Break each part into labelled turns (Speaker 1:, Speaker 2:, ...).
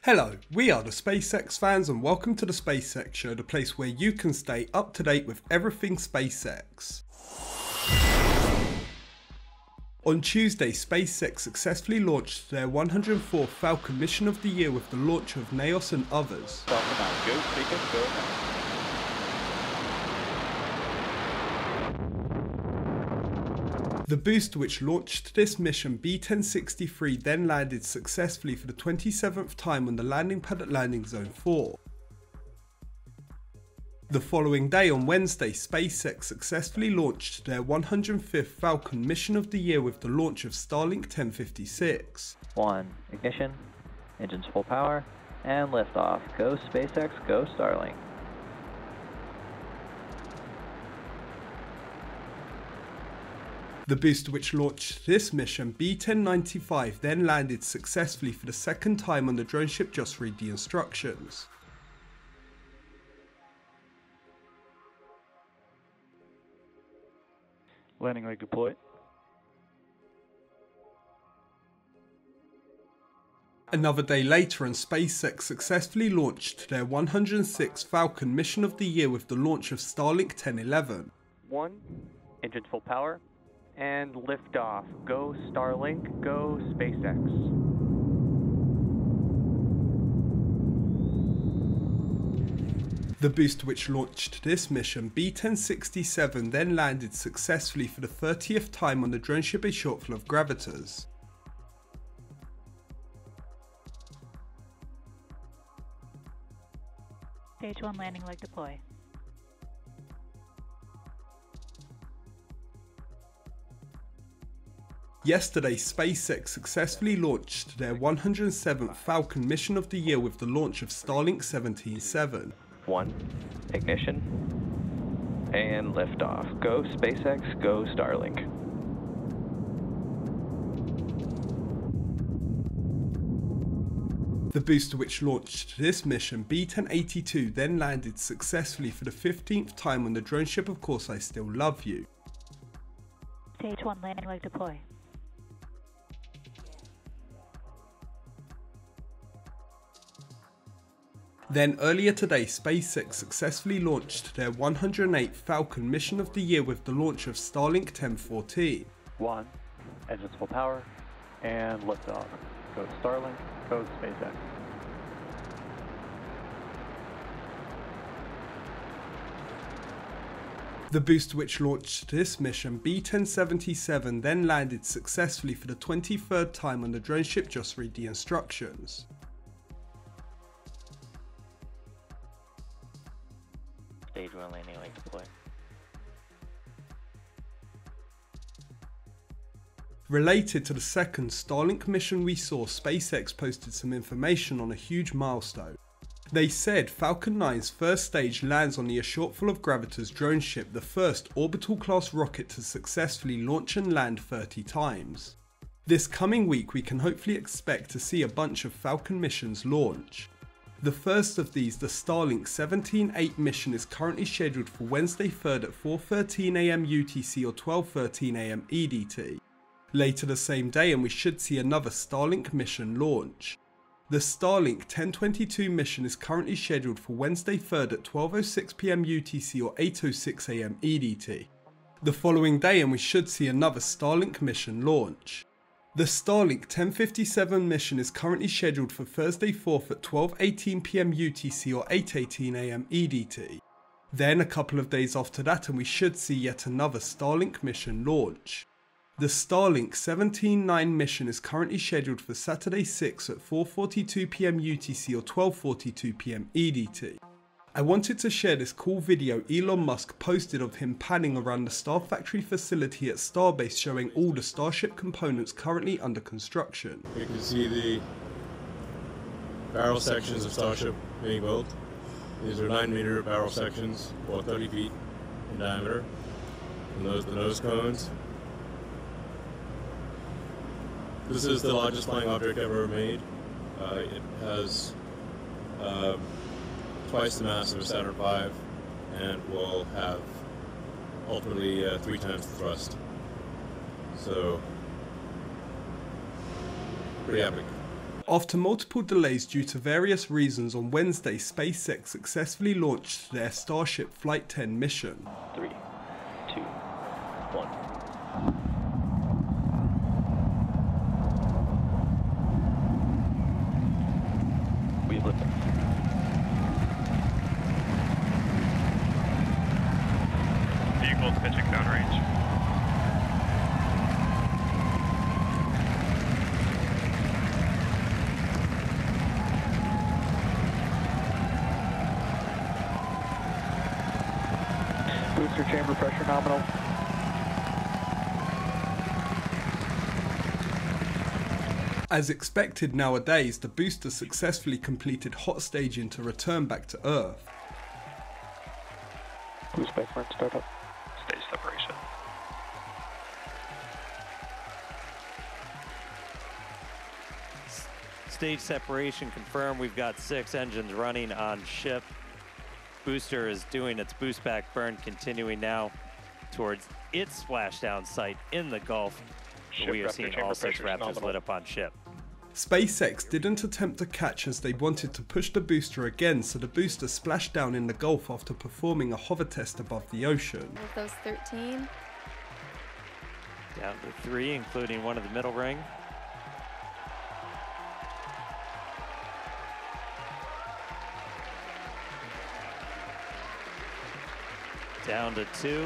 Speaker 1: Hello, we are the SpaceX fans and welcome to the SpaceX Show, the place where you can stay up to date with everything SpaceX. On Tuesday, SpaceX successfully launched their 104th Falcon mission of the year with the launch of Naos and others. The booster which launched this mission, B-1063, then landed successfully for the 27th time on the landing pad at Landing Zone 4. The following day, on Wednesday, SpaceX successfully launched their 105th Falcon mission of the year with the launch of Starlink 1056.
Speaker 2: 1. Ignition, engines full power, and liftoff. Go SpaceX, go Starlink.
Speaker 1: The booster which launched this mission, B-1095, then landed successfully for the second time on the drone ship. Just read the instructions.
Speaker 3: Landing leg deployed.
Speaker 1: Another day later, and SpaceX successfully launched their 106th Falcon mission of the year with the launch of Starlink 1011.
Speaker 3: 1. Engines full power. And liftoff. Go Starlink, go SpaceX.
Speaker 1: The booster which launched this mission, B-1067, then landed successfully for the 30th time on the drone ship, a shortfall of gravitors.
Speaker 4: Stage 1 landing leg deploy.
Speaker 1: Yesterday, SpaceX successfully launched their 107th Falcon mission of the year with the launch of Starlink 17.7.
Speaker 2: 1. Ignition, and liftoff. Go SpaceX, go Starlink.
Speaker 1: The booster which launched this mission, B-1082, then landed successfully for the 15th time on the drone ship Of Course I Still Love You.
Speaker 4: Stage 1 landing leg deploy.
Speaker 1: Then earlier today, SpaceX successfully launched their 108th Falcon mission of the year with the launch of Starlink 1014.
Speaker 3: 1. Engines full power, and liftoff. Go Starlink, go SpaceX.
Speaker 1: The booster which launched this mission, B-1077, then landed successfully for the 23rd time on the drone ship. Just read the instructions.
Speaker 2: Stage 1 landing leg deploy.
Speaker 1: Related to the second Starlink mission we saw, SpaceX posted some information on a huge milestone. They said Falcon 9's first stage lands on the A Shortfall of Gravitors drone ship, the first orbital class rocket to successfully launch and land 30 times. This coming week we can hopefully expect to see a bunch of Falcon missions launch. The first of these, the Starlink 17.8 mission, is currently scheduled for Wednesday 3rd at 4:13 AM UTC or 12:13 AM EDT. Later the same day, and we should see another Starlink mission launch. The Starlink 1022 mission is currently scheduled for Wednesday 3rd at 12:06 PM UTC or 8:06 AM EDT. The following day, and we should see another Starlink mission launch. The Starlink 1057 mission is currently scheduled for Thursday 4th at 12:18 PM UTC or 8:18 AM EDT. Then a couple of days after that, and we should see yet another Starlink mission launch. The Starlink 17.9 mission is currently scheduled for Saturday 6th at 4:42 PM UTC or 12:42 PM EDT. I wanted to share this cool video Elon Musk posted of him panning around the Star Factory facility at Starbase, showing all the Starship components currently under construction.
Speaker 5: You can see the barrel sections of Starship being built. These are 9-meter barrel sections, or 30 feet in diameter. And those are the nose cones. This is the largest flying object ever made. It has twice the mass of a Saturn V and will have ultimately 3 times the thrust. So, pretty epic.
Speaker 1: After multiple delays due to various reasons, on Wednesday, SpaceX successfully launched their Starship Flight 10 mission.
Speaker 2: 3, 2, 1. We have liftoff.
Speaker 3: Vehicles pitching downrange.
Speaker 2: Booster chamber pressure nominal.
Speaker 1: As expected nowadays, the booster successfully completed hot staging to return back to Earth.
Speaker 2: Boost by front startup.
Speaker 3: Stage separation.
Speaker 6: Stage separation confirmed. We've got 6 engines running on ship. Booster is doing its boost back burn, continuing now towards its splashdown site in the Gulf. We are seeing all 6 Raptors lit up on ship.
Speaker 1: SpaceX didn't attempt to catch as they wanted to push the booster again, so the booster splashed down in the Gulf after performing a hover test above the ocean.
Speaker 7: With those 13.
Speaker 6: Down to 3, including one of the middle ring. Down to 2.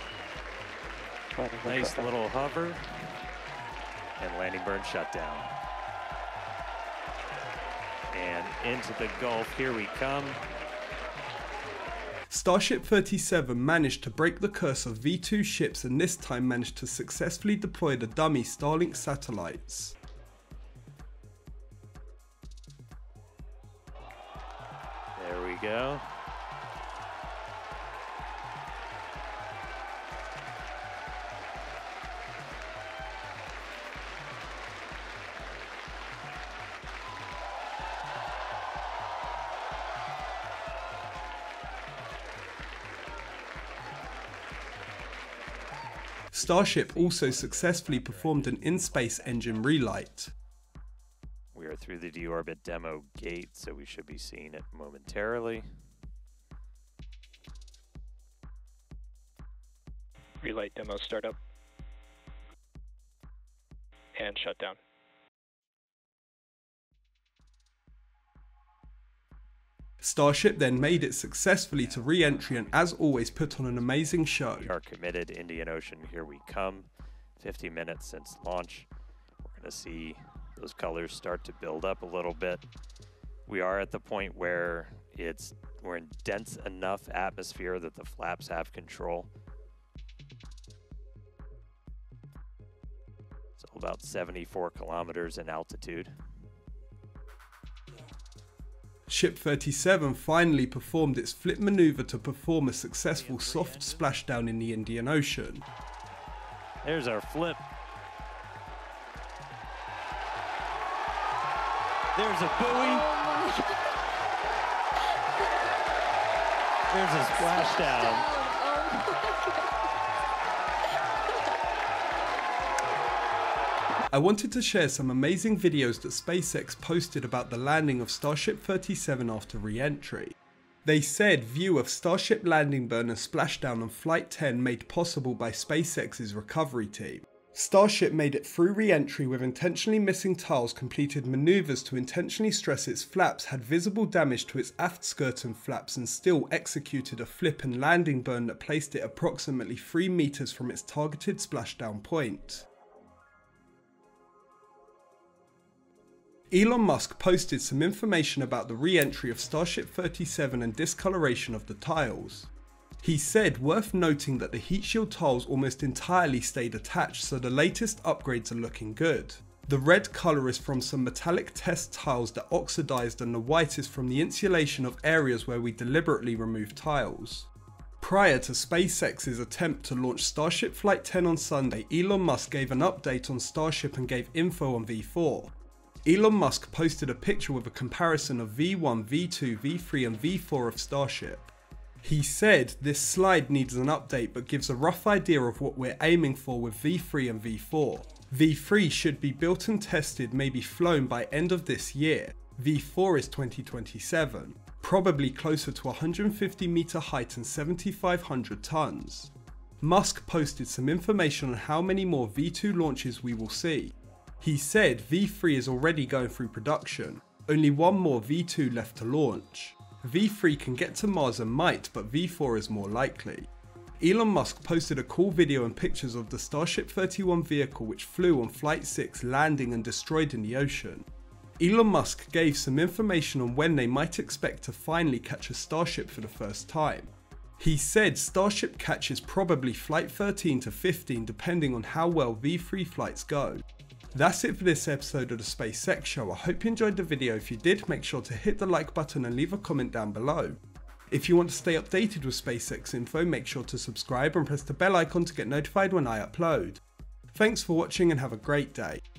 Speaker 6: Nice little hover. And landing burn shutdown. And into the Gulf, here we come.
Speaker 1: Starship 37 managed to break the curse of V2 ships and this time managed to successfully deploy the dummy Starlink satellites.
Speaker 6: There we go.
Speaker 1: Starship also successfully performed an in-space engine relight.
Speaker 6: We are through the deorbit demo gate, so we should be seeing it momentarily.
Speaker 2: Relight demo startup. And shutdown.
Speaker 1: Starship then made it successfully to re-entry and as always put on an amazing show.
Speaker 6: We are committed. Indian Ocean, here we come. 50 minutes since launch. We're going to see those colors start to build up a little bit. We are at the point where we're in dense enough atmosphere that the flaps have control. So about 74 kilometers in altitude.
Speaker 1: Ship 37 finally performed its flip maneuver to perform a successful soft splashdown in the Indian Ocean.
Speaker 6: There's our flip. There's a buoy. There's a splashdown.
Speaker 1: I wanted to share some amazing videos that SpaceX posted about the landing of Starship 37 after re-entry. They said view of Starship landing burn and splashdown on Flight 10 made possible by SpaceX's recovery team. Starship made it through re-entry with intentionally missing tiles, completed maneuvers to intentionally stress its flaps, had visible damage to its aft skirt and flaps, and still executed a flip and landing burn that placed it approximately 3 meters from its targeted splashdown point. Elon Musk posted some information about the re-entry of Starship 37 and discoloration of the tiles. He said worth noting that the heat shield tiles almost entirely stayed attached, so the latest upgrades are looking good. The red colour is from some metallic test tiles that oxidized, and the white is from the insulation of areas where we deliberately removed tiles. Prior to SpaceX's attempt to launch Starship Flight 10 on Sunday, Elon Musk gave an update on Starship and gave info on V4. Elon Musk posted a picture with a comparison of V1, V2, V3 and V4 of Starship. He said this slide needs an update but gives a rough idea of what we're aiming for with V3 and V4. V3 should be built and tested, maybe flown by end of this year. V4 is 2027, probably closer to 150 meter height and 7,500 tons. Musk posted some information on how many more V2 launches we will see. He said V3 is already going through production, only one more V2 left to launch. V3 can get to Mars and might, but V4 is more likely. Elon Musk posted a cool video and pictures of the Starship 31 vehicle which flew on Flight 6, landing and destroyed in the ocean. Elon Musk gave some information on when they might expect to finally catch a Starship for the first time. He said Starship catches probably Flight 13 to 15 depending on how well V3 flights go. That's it for this episode of the SpaceX Show. I hope you enjoyed the video. If you did, make sure to hit the like button and leave a comment down below. If you want to stay updated with SpaceX info, make sure to subscribe and press the bell icon to get notified when I upload. Thanks for watching and have a great day.